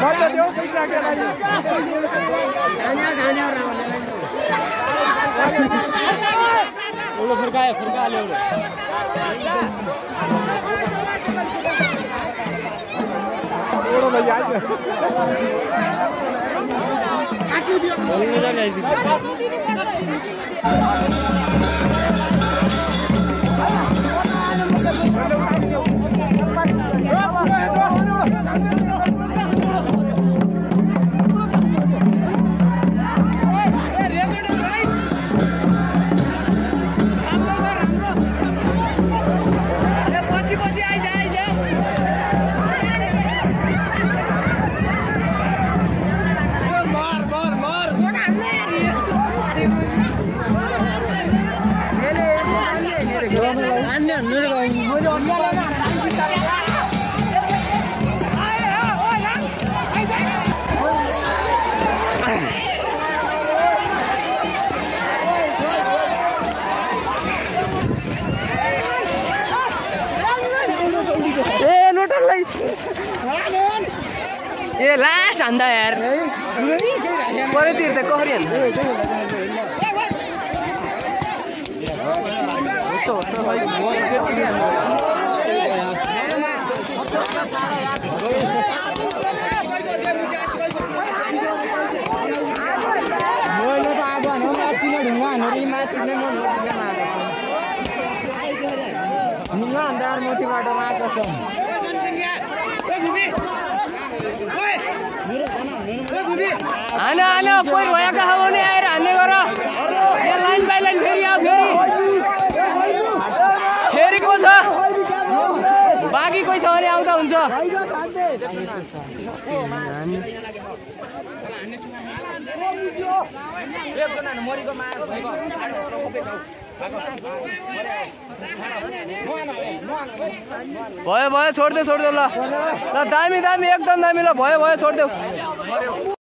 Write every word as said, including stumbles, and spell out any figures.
उलो फुर्कायो फुर्कायो उलो ओडो भई आज काटी दियो बोल्नु जाने आइसि ए लास्ट हान्दा यार परे तिर्दा कहरी हान्दा आना आना कोही रोयाका हो भने आएर हान्ने गर यहाँ लाइन बाई लाइन फेरि आऊ फेरि फेरि को छ बाँकी कोही छ भने आउँदा हुन्छ भयो भयो छोड्देऊ छोड्देऊ ल ल दामी दामी एकदम दामी ल भयो भयो छोड्देऊ